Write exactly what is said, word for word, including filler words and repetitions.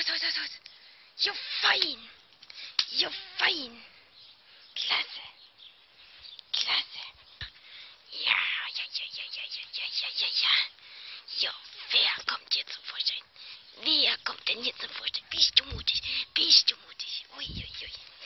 aus, aus, aus, aus. Jo, fein. Jo, fein. Klasse. Klasse. Ja, ja, ja, ja, ja, ja, ja, ja, ja, ja. Jo, wer kommt hier zum Vorschein? Wer kommt denn hier zum Vorschein? Bist du mutig? Bist du mutig? Ui, ui, ui.